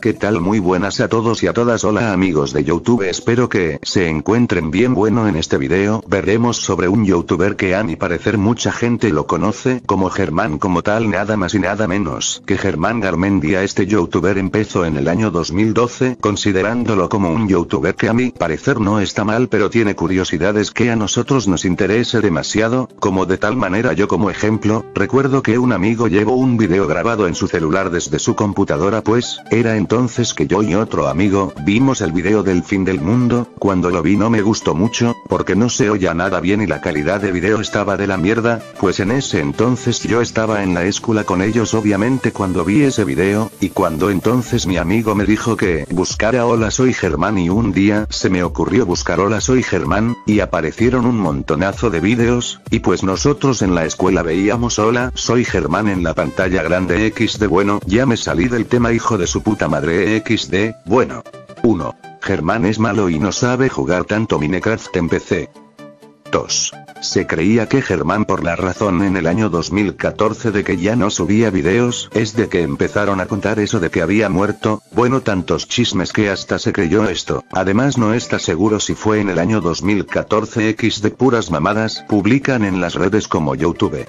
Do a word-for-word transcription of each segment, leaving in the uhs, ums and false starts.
¿qué tal? Muy buenas a todos y a todas. Hola amigos de YouTube, espero que se encuentren bien. Bueno, en este video veremos sobre un youtuber que a mi parecer mucha gente lo conoce como Germán, como tal, nada más y nada menos que Germán Garmendia. Este youtuber empezó en el año dos mil doce, considerándolo como un youtuber que a mi parecer no está mal, pero tiene curiosidades que a nosotros nos interese demasiado, como de tal manera yo como ejemplo, recuerdo que un amigo llevó un video grabado en su celular desde su computadora, pues, era entonces que yo y otro amigo, vimos el video del fin del mundo. Cuando lo vi no me gustó mucho, porque no se oía nada bien y la calidad de video estaba de la mierda, pues en ese entonces yo estaba en la escuela con ellos obviamente cuando vi ese video, y cuando entonces mi amigo me dijo que buscara Hola soy Germán, y un día se me ocurrió buscar Hola soy Germán, y aparecieron un montonazo de videos, y pues nosotros en la escuela veíamos Hola soy Germán en la pantalla grande equis de. Bueno, ya me salí del tema, hijo de su puta madre equis de. Bueno. uno. Germán es malo y no sabe jugar tanto Minecraft en P C. dos. Se creía que Germán, por la razón en el año dos mil catorce de que ya no subía videos, es de que empezaron a contar eso de que había muerto. Bueno, tantos chismes que hasta se creyó esto. Además no está seguro si fue en el año dos mil catorce. equis de puras mamadas publican en las redes como YouTube.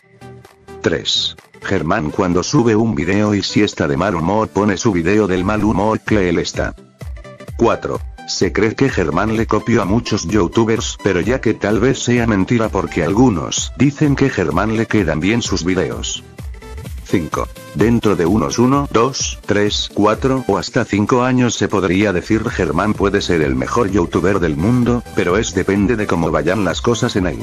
tres. Germán cuando sube un video y si está de mal humor pone su video del mal humor que él está. cuatro. Se cree que Germán le copió a muchos youtubers, pero ya que tal vez sea mentira porque algunos dicen que Germán le quedan bien sus videos. cinco. Dentro de unos uno, dos, tres, cuatro o hasta cinco años se podría decir Germán puede ser el mejor youtuber del mundo, pero es depende de cómo vayan las cosas en ahí.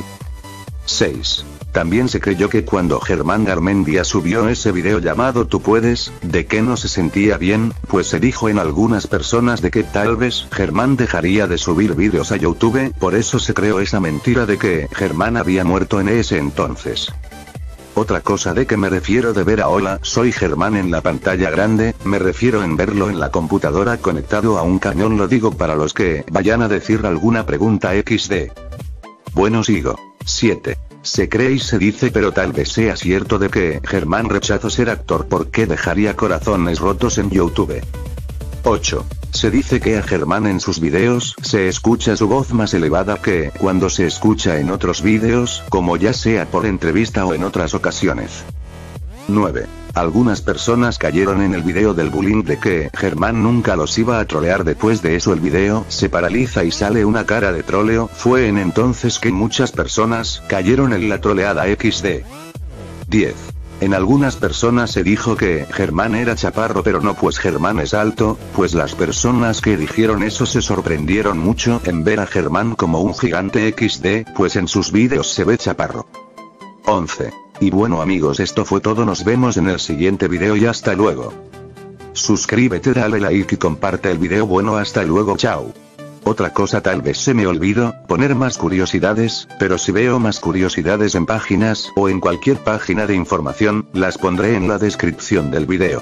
seis. También se creyó que cuando Germán Garmendia subió ese video llamado Tú puedes, de que no se sentía bien, pues se dijo en algunas personas de que tal vez Germán dejaría de subir vídeos a YouTube, por eso se creó esa mentira de que Germán había muerto en ese entonces. Otra cosa de que me refiero de ver a Hola soy Germán en la pantalla grande, me refiero en verlo en la computadora conectado a un cañón, lo digo para los que vayan a decir alguna pregunta equis de. Bueno, sigo. siete. Se cree y se dice, pero tal vez sea cierto, de que Germán rechazó ser actor porque dejaría corazones rotos en YouTube. ocho. Se dice que a Germán en sus videos se escucha su voz más elevada que cuando se escucha en otros videos, como ya sea por entrevista o en otras ocasiones. nueve. Algunas personas cayeron en el video del bullying de que Germán nunca los iba a trolear. Después de eso el video se paraliza y sale una cara de troleo. Fue en entonces que muchas personas cayeron en la troleada equis de. diez. En algunas personas se dijo que Germán era chaparro, pero no, pues Germán es alto, pues las personas que dijeron eso se sorprendieron mucho en ver a Germán como un gigante equis de, pues en sus videos se ve chaparro. once. Y bueno amigos, esto fue todo, nos vemos en el siguiente video y hasta luego. Suscríbete, dale like y comparte el video. Bueno, hasta luego, chao. Otra cosa, tal vez se me olvidó poner más curiosidades, pero si veo más curiosidades en páginas o en cualquier página de información, las pondré en la descripción del video.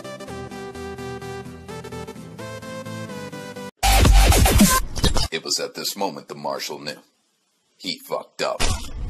It was at this moment the marshal knew. He fucked up.